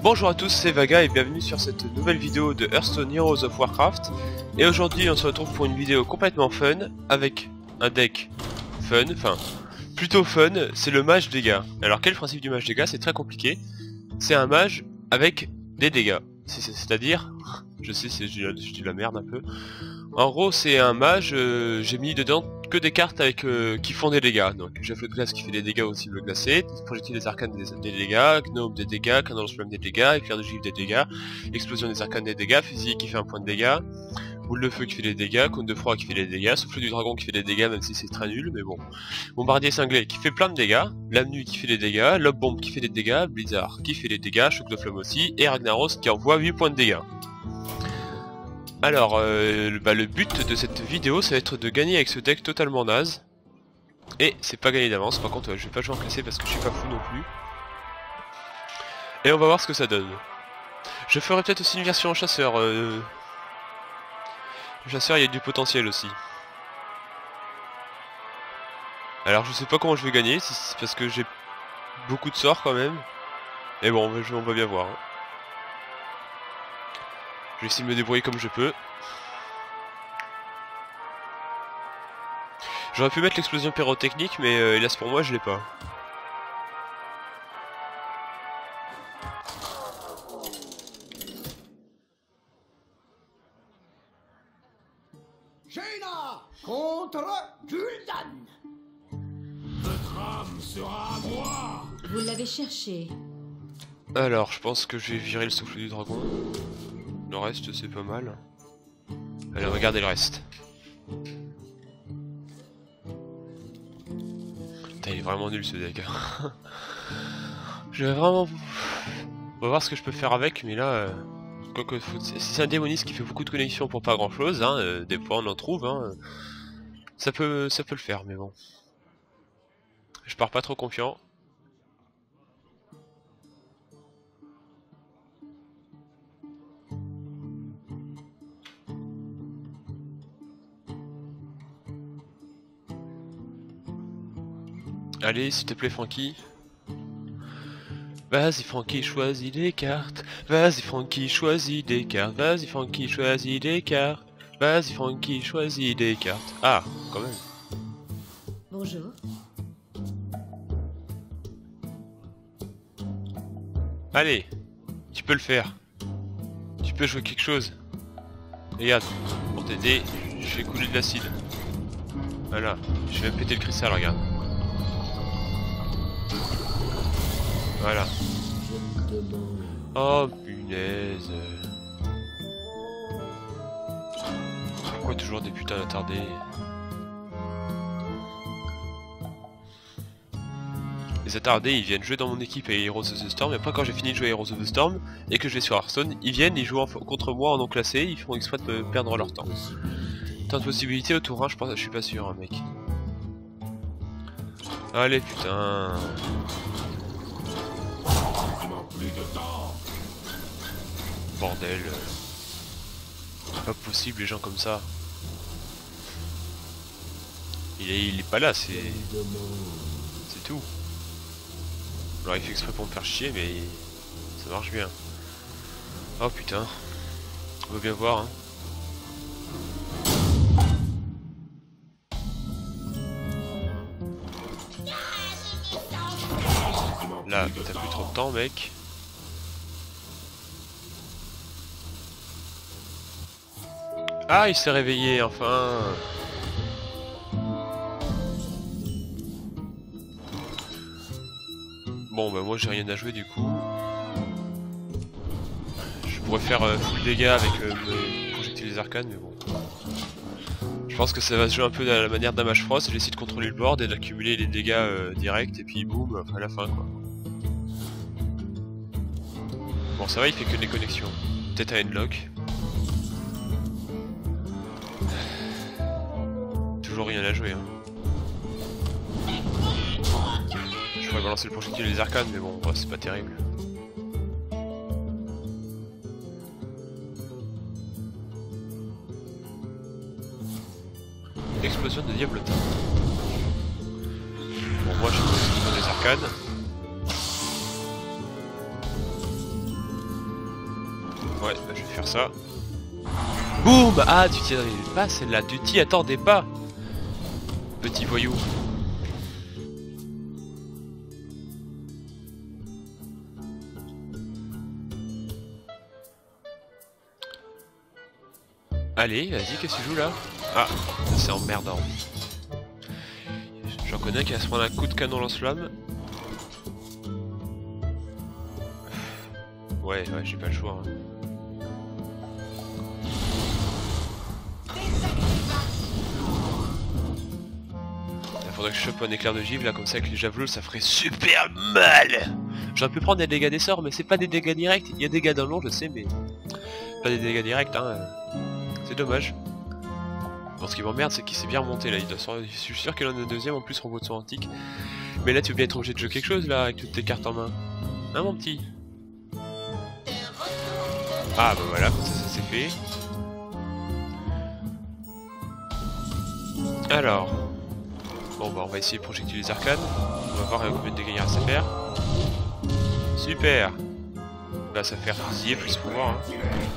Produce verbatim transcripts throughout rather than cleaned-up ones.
Bonjour à tous, c'est Vaga et bienvenue sur cette nouvelle vidéo de Hearthstone Heroes of Warcraft. Et aujourd'hui on se retrouve pour une vidéo complètement fun, avec un deck fun, enfin plutôt fun, c'est le mage dégâts. Alors quel est le principe du mage dégâts? C'est très compliqué. C'est un mage avec des dégâts. C'est-à-dire, je sais si je dis la merde un peu. En gros c'est un mage, euh, j'ai mis dedans que des cartes avec euh, qui font des dégâts. Donc Jeff de glace qui fait des dégâts aux cibles glacées, projectile des arcanes des, des dégâts, gnome des dégâts, canon de flamme des dégâts, éclair de givre des dégâts, explosion des arcanes des dégâts, fusil qui fait un point de dégâts, boule de feu qui fait des dégâts, cône de froid qui fait des dégâts, souffle du dragon qui fait des dégâts même si c'est très nul mais bon, bombardier cinglé qui fait plein de dégâts, lame nue qui fait des dégâts, lobe bombe qui fait des dégâts, blizzard qui fait des dégâts, choc de flamme aussi, et Ragnaros qui envoie huit points de dégâts. Alors, euh, bah, le but de cette vidéo, ça va être de gagner avec ce deck totalement naze. Et c'est pas gagné d'avance, par contre, euh, je vais pas jouer en classé parce que je suis pas fou non plus. Et on va voir ce que ça donne. Je ferai peut-être aussi une version en chasseur. Euh... Le chasseur, il y a du potentiel aussi. Alors, je sais pas comment je vais gagner, si c'est parce que j'ai beaucoup de sorts quand même. Mais bon, on va bien voir. Hein. Je vais essayer de me débrouiller comme je peux. J'aurais pu mettre l'explosion pyrotechnique, mais euh, hélas pour moi, je l'ai pas. Jaina contre Gul'dan. Votre âme sera à moi. Vous l'avez cherché. Alors, je pense que je vais virer le souffle du dragon. Le reste, c'est pas mal. Allez, regardez le reste. Putain, il est vraiment nul ce deck. Je vais vraiment... On va voir ce que je peux faire avec, mais là... Euh... Quoique, faut... c'est un démoniste qui fait beaucoup de connexions pour pas grand chose, hein. Euh, des fois on en trouve, hein. Ça peut, ça peut le faire, mais bon. Je pars pas trop confiant. Allez, s'il te plaît, Francky. Vas-y, Francky, choisis des cartes. Vas-y, Francky, choisis des cartes. Vas-y, Francky, choisis des cartes. Vas-y, Francky, choisis des cartes. Ah, quand même. Bonjour. Allez, tu peux le faire. Tu peux jouer quelque chose. Regarde, pour t'aider, je vais couler de l'acide. Voilà, je vais péter le cristal, regarde. Voilà. Oh punaise. Pourquoi toujours des putains d'attardés? Les attardés ils viennent jouer dans mon équipe à Heroes of the Storm, et après quand j'ai fini de jouer à Heroes of the Storm et que je vais sur Hearthstone, ils viennent, ils jouent en contre moi en non classé, ils font exprès de me perdre leur temps. Tant de possibilités au tour un, je pense, je suis pas sûr, hein, mec. Allez putain. Plus de temps. Bordel. C'est pas possible les gens comme ça. Il est, il est pas là, c'est... C'est tout. Alors il fait exprès pour me faire chier mais... Ça marche bien. Oh putain. On va bien voir hein. Là, t'as plus trop de temps mec. Ah, il s'est réveillé, enfin. Bon, bah moi j'ai rien à jouer du coup. Je pourrais faire euh, full dégâts avec euh, mes projectiles des arcanes, mais bon. Je pense que ça va se jouer un peu à la manière d'un Mage Frost. Je vais essayer de contrôler le board et d'accumuler les dégâts euh, directs, et puis boum, à la fin quoi. Bon, ça va, il fait que des connexions. Peut-être à Endlock. Toujours rien à jouer hein. Je pourrais balancer le projectile des arcanes mais bon, ouais, c'est pas terrible. Explosion de diablotin. Bon moi je peux des arcanes. Ouais, bah, je vais faire ça. Boum! Ah, tu t'y attendais pas celle-là, tu t'y attendais pas! Petit voyou. Allez, vas-y, qu'est-ce que tu joues là? Ah, c'est emmerdant. J'en connais un qui va se prendre un coup de canon lance-flamme. Ouais, ouais, j'ai pas le choix. Hein. Il faudrait que je chope un éclair de givre là, comme ça avec les javelots, ça ferait super mal. J'aurais pu prendre des dégâts des sorts, mais c'est pas des dégâts directs. Il y a des dégâts dans l'eau, je sais, mais pas des dégâts directs. Hein. C'est dommage. Bon, ce qui m'emmerde, c'est qu'il s'est bien remonté là. Il doit sortir... Je suis sûr qu'il en a un deuxième en plus robot de son antique. Mais là, tu veux bien être obligé de jouer quelque chose là avec toutes tes cartes en main. Hein, mon petit? Ah, bah voilà, comme ça, ça s'est fait. Alors. Bon, bah, on va essayer de projectiler les arcanes. On va voir combien de dégâts il reste à faire. Super! Là, ça fait fusiller plus pouvoir. Hein.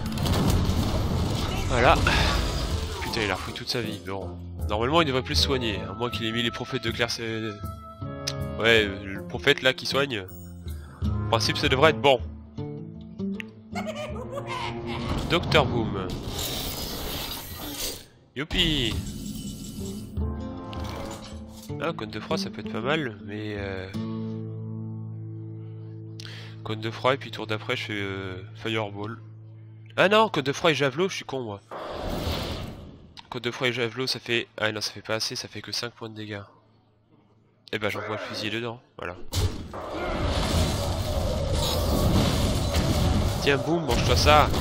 Voilà. Putain, il a repris toute sa vie. Bon. Normalement, il devrait plus se soigner. À moins qu'il ait mis les prophètes de Claire. Ouais, le prophète là qui soigne. En principe, ça devrait être bon. Docteur Boom. Youpi. Ah, cône de froid, ça peut être pas mal, mais... Euh... Cône de froid, et puis tour d'après, je fais euh, Fireball. Ah non, cône de froid et javelot, je suis con, moi. Cône de froid et javelot, ça fait... Ah non, ça fait pas assez, ça fait que cinq points de dégâts. Et bah, j'envoie le fusil dedans, voilà. Tiens, boum, mange-toi ça.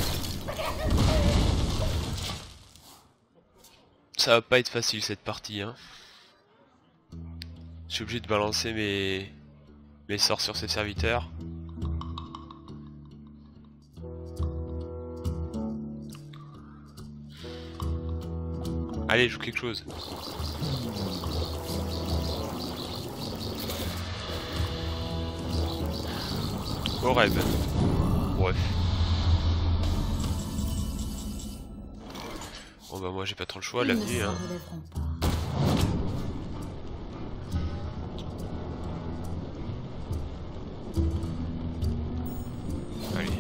Ça va pas être facile, cette partie, hein. Je suis obligé de balancer mes... mes sorts sur ces serviteurs. Allez, joue quelque chose. Au rêve. Bref. Bon bah moi j'ai pas trop le choix, l'avenue hein. Allez.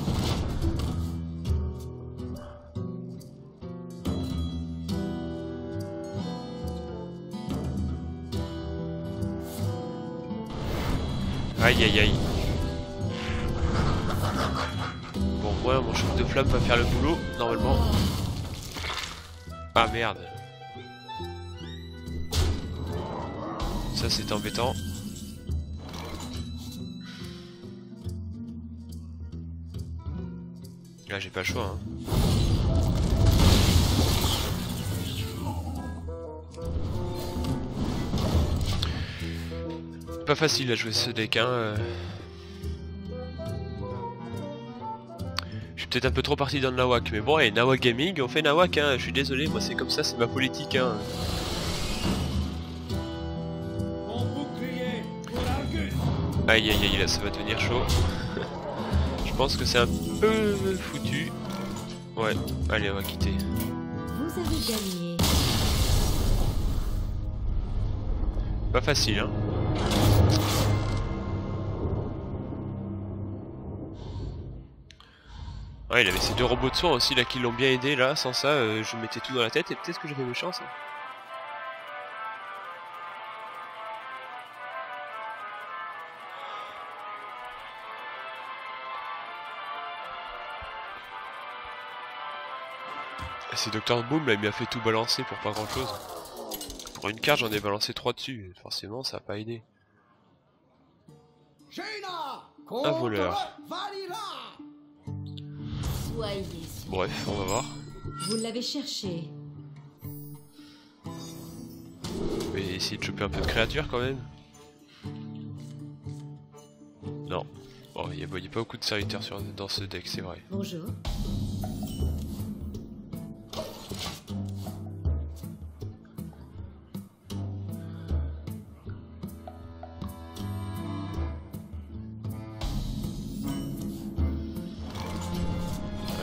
Aïe aïe aïe. Bon moi mon choc de flamme va faire le boulot normalement. Ah merde. Ça c'est embêtant. Là j'ai pas le choix hein. Pas facile à jouer ce deck hein. Euh... Je suis peut-être un peu trop parti dans le Nawak, mais bon, et Nawak Gaming, on fait Nawak hein, je suis désolé, moi c'est comme ça, c'est ma politique hein. Aïe aïe aïe, là ça va devenir chaud. Je pense que c'est un peu foutu. Ouais, allez on va quitter. Vous avez gagné. Pas facile hein. Ouais, il avait ces deux robots de soins aussi là qui l'ont bien aidé là, sans ça euh, je mettais tout dans la tête et peut-être que j'avais mes chances. Hein. Et c'est Docteur Boom là, il m'a fait tout balancer pour pas grand chose. Pour une carte j'en ai balancé trois dessus, forcément ça a pas aidé. Un voleur. Soyez sûr. Bref, on va voir. Vous l'avez cherché. Je vais essayer de choper un peu de créatures quand même. Non. Bon, il n'y a, a pas beaucoup de serviteurs sur, dans ce deck, c'est vrai. Bonjour.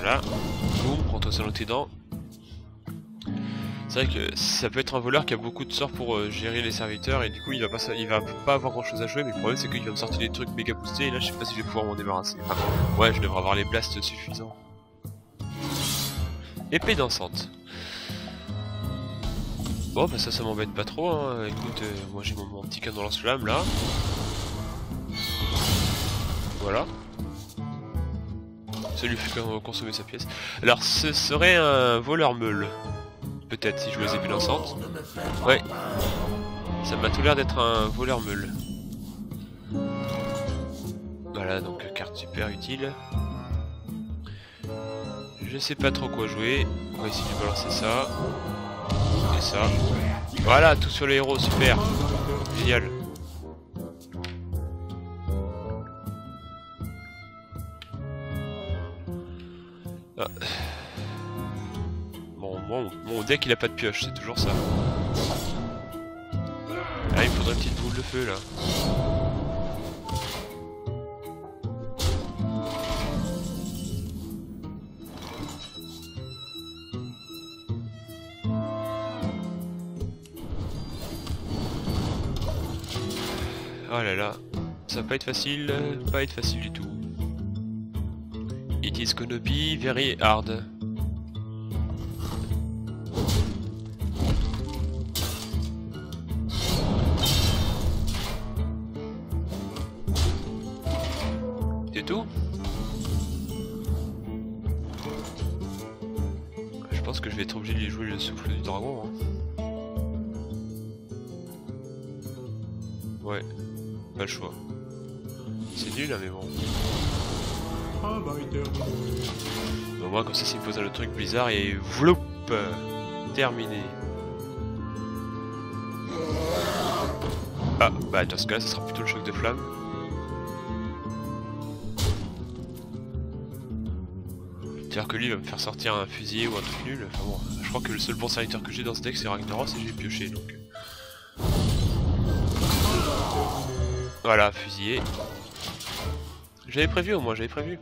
Voilà. Boum, prends-toi ça dans tes dents. C'est vrai que ça peut être un voleur qui a beaucoup de sorts pour euh, gérer les serviteurs et du coup il va pas, il va pas avoir grand chose à jouer, mais le problème c'est qu'il va me sortir des trucs méga boostés et là je sais pas si je vais pouvoir m'en débarrasser. Enfin, ouais, je devrais avoir les blasts suffisants. Épée dansante. Bon bah ça ça m'embête pas trop hein. Écoute, euh, moi j'ai mon, mon petit canon lance-flamme là. Voilà. Ça lui fait consommer sa pièce. Alors ce serait un voleur meule. Peut-être si je jouais les épées dansantes. Ouais. Ça m'a tout l'air d'être un voleur meule. Voilà, donc carte super utile. Je sais pas trop quoi jouer. On va essayer de balancer ça. Et ça. Voilà, tout sur les héros, super. Génial. Ah. Bon, bon, mon deck il a pas de pioche, c'est toujours ça. Ah, il me faudrait une petite boule de feu là. Oh là là, ça va pas être facile, pas être facile du tout. It is gonna be very hard. C'est tout? Je pense que je vais être obligé de jouer le souffle du dragon. Hein. Ouais. Pas le choix. C'est nul, hein, mais bon. Au moins, comme ça, s'il me pose un autre truc bizarre et vloup, terminé. Ah, bah dans ce cas, ça sera plutôt le choc de flamme. C'est-à-dire que lui il va me faire sortir un fusilier ou un truc nul. Enfin bon, je crois que le seul bon serviteur que j'ai dans ce deck c'est Ragnaros et j'ai pioché donc. Voilà, fusillé. J'avais prévu au moins, j'avais prévu.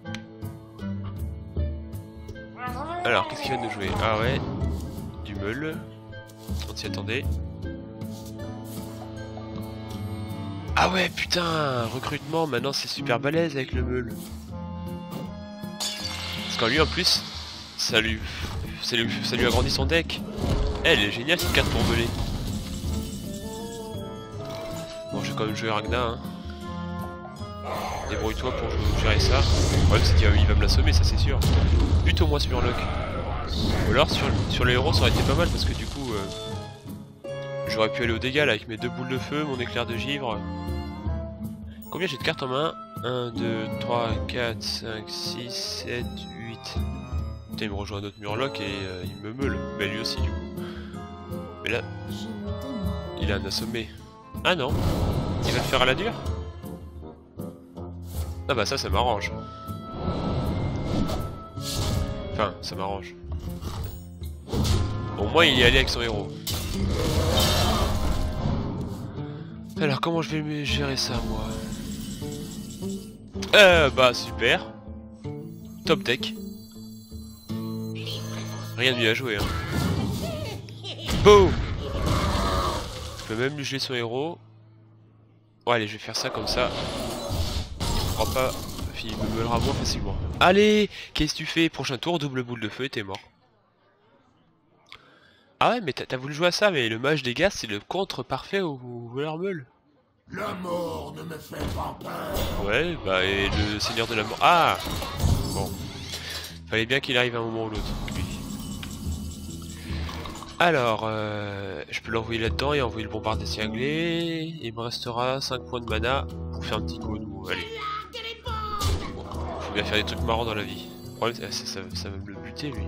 Alors, qu'est-ce qu'il vient de nous jouer? Ah ouais, du meule. On s'y attendait. Ah ouais, putain, recrutement, maintenant c'est super balèze avec le meule. Parce qu'en lui en plus, ça lui, ça lui, ça lui agrandit son deck. Elle est géniale cette carte pour meuler. Bon, je vais quand même jouer Ragna. Hein. Débrouille-toi pour gérer ça. Le problème c'est qu'il va me l'assommer, ça c'est sûr. Plutôt moi sur Lock. Ou alors sur, sur les héros ça aurait été pas mal parce que du coup euh, j'aurais pu aller au dégât là, avec mes deux boules de feu, mon éclair de givre. Combien j'ai de cartes en main? un, deux, trois, quatre, cinq, six, sept, huit. Putain, il me rejoint un autre Murloc et euh, il me meule. Mais lui aussi du coup. Mais là, il a un assommé. Ah non, il va le faire à la dure? Ah bah ça, ça m'arrange. Enfin, ça m'arrange. Au moins, il y est allé avec son héros. Alors, comment je vais gérer ça, moi? Euh, bah super. Top deck. Rien de mieux à jouer, hein. Boum. Je peux même lui geler son héros. Bon, allez, je vais faire ça comme ça. Je crois pas. Il me meulera moins facilement. Allez, qu'est-ce que tu fais? Prochain tour, double boule de feu et t'es mort. Ah ouais, mais t'as voulu jouer à ça, mais le mage des gars, c'est le contre parfait au voleur meule. La mort ne me fait pas peur. Ouais, bah et le seigneur de la mort. Ah bon. Fallait bien qu'il arrive à un moment ou l'autre, lui. Alors, euh, je peux l'envoyer là-dedans et envoyer le bombardier cinglé. Il me restera cinq points de mana pour faire un petit coup. Allez. Bon, faut bien faire des trucs marrants dans la vie. Le problème, c'est ça, ça, ça va me le buter, lui.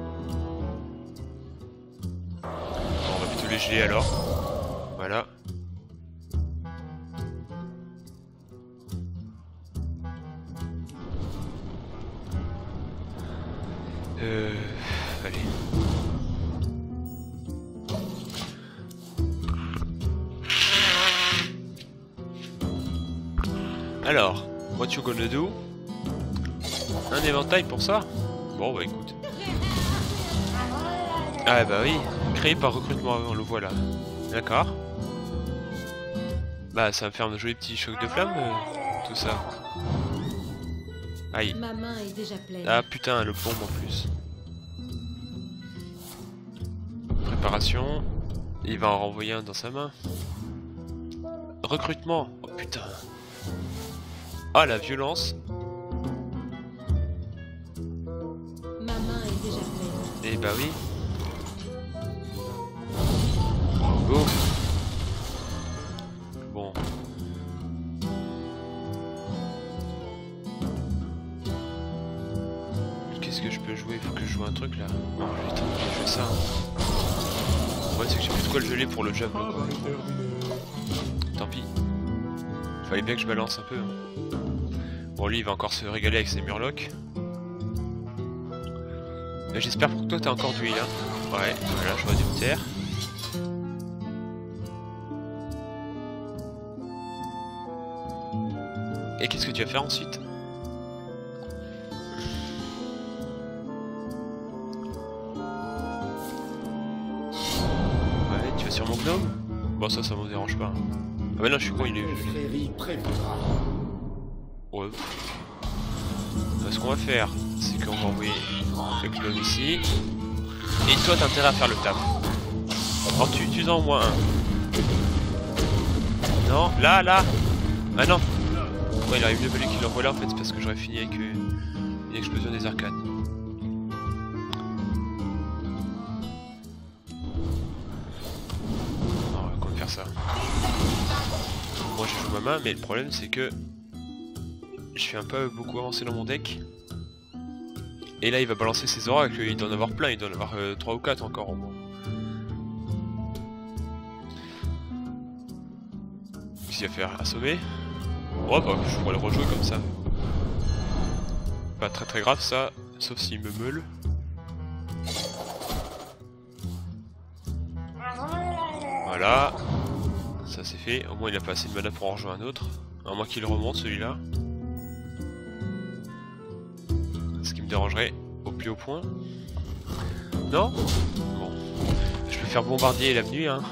Bon, on va plutôt les geler alors. Voilà. Euh... Allez. Alors, what you gonna do? Un éventail pour ça? Bon bah écoute. Ah bah oui, créé par recrutement, on le voit là. D'accord. Bah ça va me faire un joli petit choc de flamme, euh, tout ça. Aïe. Ma main est déjà pleine. Ah putain, le bombe en plus. Préparation. Il va en renvoyer un dans sa main. Recrutement. Oh putain. Ah la violence. Ma main est déjà pleine. Eh bah oui. Go. Bon. Qu'est-ce que je peux jouer? Faut que je joue un truc là. Non, je vais tenter de jouer ça. Ouais, c'est que j'ai plus de quoi le geler pour le javelot quoi. Tant pis. Fallait bien que je balance un peu. Hein. Bon, lui il va encore se régaler avec ses murlocs. Mais j'espère pour toi t'as encore du heal. Hein. Ouais, voilà, je vois du terre. Et qu'est-ce que tu vas faire ensuite? Ouais, tu vas sur mon gnome? Bon ça, ça me dérange pas. Ah bah non, je suis con, il est... Ouais. Bah, ce qu'on va faire, c'est qu'on va envoyer le gnome ici. Et toi, t'as intérêt à faire le taf. Alors tu, tu en moins un. Non, là, là. Ah non. Ouais, il arrive mieux valu qu'il l'envoie là en fait, c'est parce que j'aurais fini avec euh, une explosion des arcades. Non, on va quand même faire ça. Moi je joue ma main, mais le problème c'est que je suis un peu beaucoup avancé dans mon deck. Et là il va balancer ses oracles, il doit en avoir plein, il doit en avoir euh, trois ou quatre encore au moins. Qu'est-ce qu'il va faire? Assommer? Oh bah je pourrais le rejouer comme ça. Pas très très grave ça, sauf s'il me meule. Voilà. Ça c'est fait, au moins il a pas assez de mana pour en rejouer un autre. À moins qu'il remonte celui-là. Ce qui me dérangerait au plus haut point. Non? Bon. Je peux faire bombardier la nuit hein.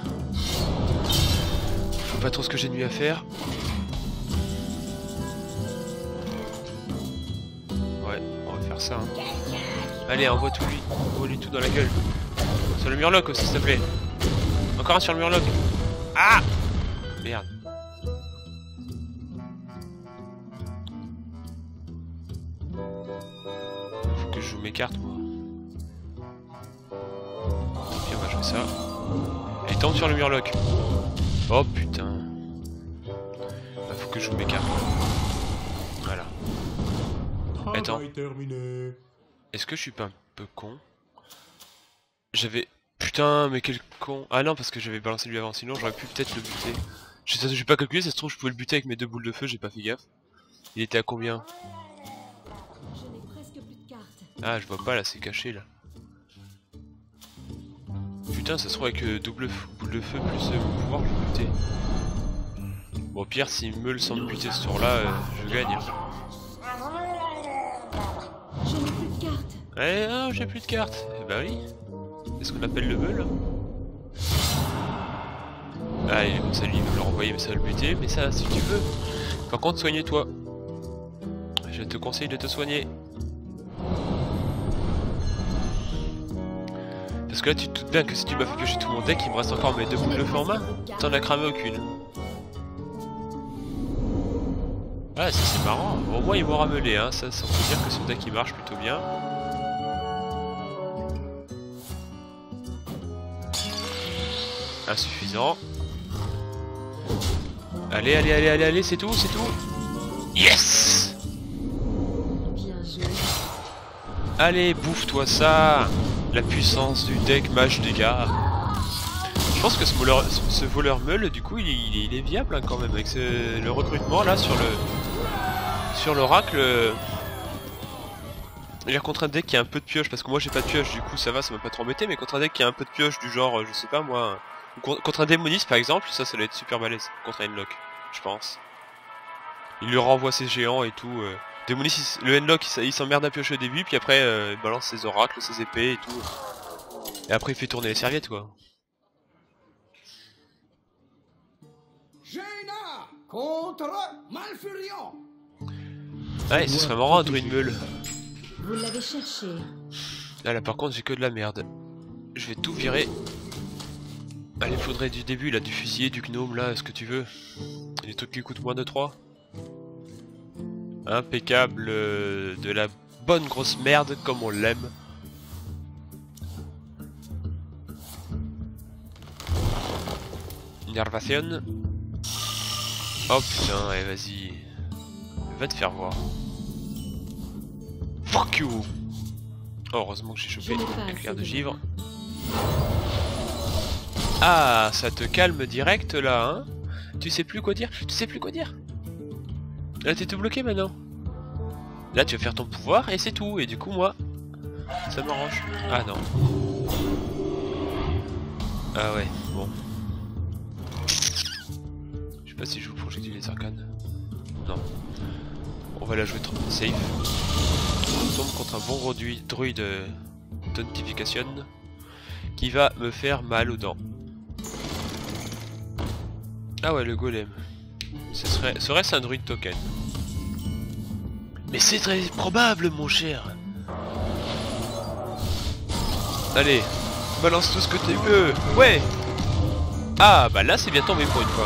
Je vois pas trop ce que j'ai de nuit à faire. Ça, hein. Allez, envoie tout lui, envoie lui tout dans la gueule. Sur le murloc aussi, s'il te plaît. Encore un sur le murloc. Ah merde. Faut que je joue mes cartes, moi. Ok, on va jouer ça. Et tombe sur le murloc. Oh putain. Bah, faut que je joue mes cartes. Voilà. Attends. Est-ce que je suis pas un peu con? J'avais... Putain, mais quel con. Ah non, parce que j'avais balancé lui avant, sinon j'aurais pu peut-être le buter. Je j'ai pas calculé, ça se trouve je pouvais le buter avec mes deux boules de feu, j'ai pas fait gaffe. Il était à combien? Je n'ai presque plus de cartes. Ah, je vois pas là, c'est caché là. Putain, ça se trouve avec euh, double boule de feu plus euh, mon pouvoir, je vais buter. Bon, pire, s'il me le semble buter ce tour là, euh, je gagne. Je n'ai plus de cartes. Eh non, j'ai plus de cartes. Eh bah oui. C'est ce qu'on appelle le meul. Ah, il est bon, ça lui veut le renvoyer, mais ça va le buter. Mais ça, si tu veux. Par contre, soigne-toi. Je te conseille de te soigner. Parce que là, tu te doutes bien que si tu m'as fait piocher tout mon deck, il me reste encore mes deux boules de feu en main. T'en as cramé aucune. Ah, ça c'est marrant. Bon, au moins, il m'aura meulé, hein. Ça, ça veut dire que son deck il marche plutôt bien. Insuffisant. Allez, allez, allez, allez, allez, c'est tout, c'est tout. Yes! Bien joué. Allez, bouffe-toi ça. La puissance du deck mage dégâts. Je pense que ce voleur, ce voleur meule, du coup, il est, il est, il est viable hein, quand même avec ce, le recrutement là sur le sur l'oracle. Euh, contre un deck qui a un peu de pioche, parce que moi j'ai pas de pioche, du coup ça va, ça m'a pas trop embêté, mais contre un deck qui a un peu de pioche du genre, je sais pas moi, contre un démoniste par exemple, ça ça doit être super balèze contre un lock, je pense. Il lui renvoie ses géants et tout. Euh... Démonis, le Henlock il s'emmerde à piocher au début, puis après euh, il balance ses oracles, ses épées et tout. Et après il fait tourner les serviettes quoi. Jaina contre Malfurion. Ouais, ce serait marrant un druide meule. Vous l'avez cherché. Là, là par contre j'ai que de la merde. Je vais tout virer. Allez, faudrait du début là, du fusilier, du gnome là, ce que tu veux. Les trucs qui coûtent moins de trois. Impeccable, euh, de la bonne grosse merde comme on l'aime. Nervation. Oh putain, allez vas-y. Va te faire voir. Fuck you. Oh, heureusement que j'ai chopé l'éclair de givre. Ah, ça te calme direct là, hein? Tu sais plus quoi dire? Tu sais plus quoi dire? Là t'es tout bloqué maintenant. Là tu vas faire ton pouvoir et c'est tout. Et du coup moi, ça m'arrange. Ah non. Ah ouais, bon. Je sais pas si je joue projectile les arcanes. Non. On va la jouer safe. On tombe contre un bon gros druide d'identification qui va me faire mal aux dents. Ah ouais, le golem. Ce serait, serait-ce un druide token? Mais c'est très probable, mon cher. Allez, balance tout ce que tu veux. Ouais. Ah bah là c'est bien tombé pour une fois.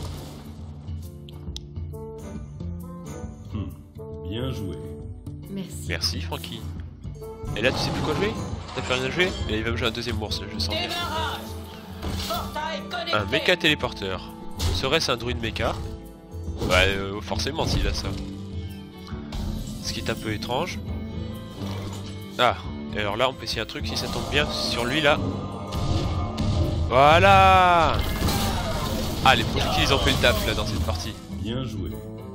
Hmm. Bien joué. Merci. Merci Francky. Et là tu sais plus quoi jouer? T'as plus rien à jouer? Et il va me jouer un deuxième ours, je sens bien. Un méca téléporteur. Serait-ce un druide méca? Bah euh, forcément s'il a ça. Ce qui est un peu étrange. Ah, et alors là on peut essayer un truc si ça tombe bien sur lui là. Voilà. Ah les projectiles ils ont fait le taf là dans cette partie. Bien joué.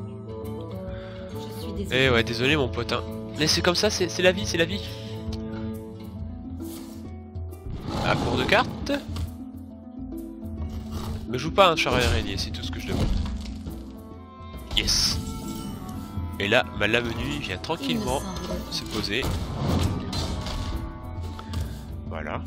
Je suis désolé. Eh ouais désolé mon pote hein. Mais c'est comme ça, c'est la vie, c'est la vie. À court de cartes. Me joue pas un char araignée, c'est tout ce que je demande. Yes. Et là, ma lame nue vient tranquillement se poser. Voilà.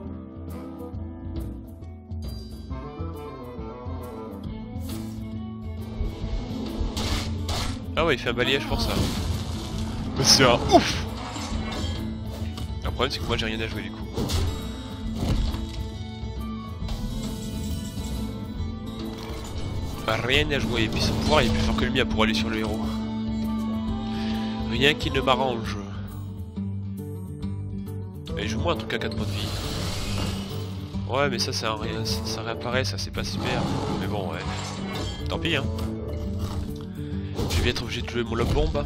Ah ouais, il fait un balayage pour ça. C'est un ouf. Le problème c'est que moi j'ai rien à jouer du coup. Rien à jouer, et puis son pouvoir il est plus fort que le mien pour aller sur le héros. Rien qui ne m'arrange. Et joue-moi un truc à quatre points de vie. Ouais mais ça ça, ça, ça réapparaît, ça c'est pas super. Mais bon ouais. Tant pis hein. Je vais être obligé de jouer mon lobe bombe.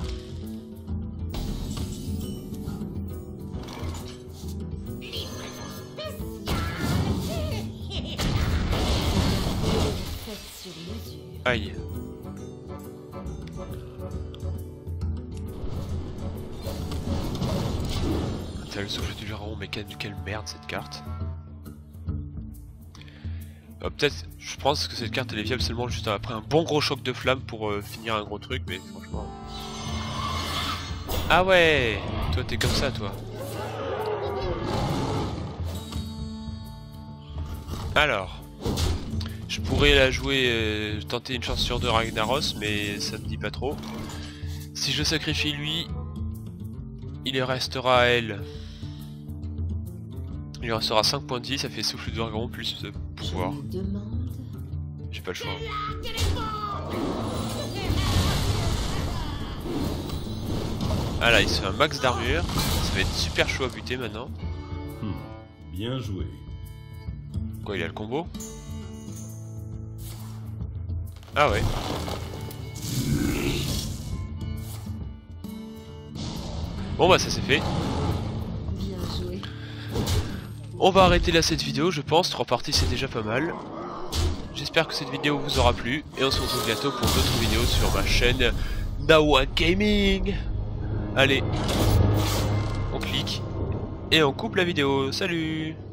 Aïe. T'as le souffle du dragon, mais quelle, quelle merde cette carte. Euh, Peut-être, je pense que cette carte elle est viable seulement juste après un bon gros choc de flamme pour euh, finir un gros truc, mais franchement... Ah ouais. Toi t'es comme ça toi. Alors... Je pourrais la jouer, euh, tenter une chance sur deux Ragnaros, mais ça me dit pas trop. Si je sacrifie lui, il restera à elle. Il restera cinq points de vie, ça fait souffle de dragon plus de pouvoir. J'ai pas le choix. Ah là, il se fait un max d'armure. Ça va être super chaud à buter maintenant. Hmm. Bien joué. Quoi, il a le combo? Ah ouais. Bon bah ça c'est fait. Bien joué. On va arrêter là cette vidéo, je pense. Trois parties c'est déjà pas mal. J'espère que cette vidéo vous aura plu. Et on se retrouve bientôt pour d'autres vidéos sur ma chaîne Nawa Gaming. Allez, on clique et on coupe la vidéo. Salut!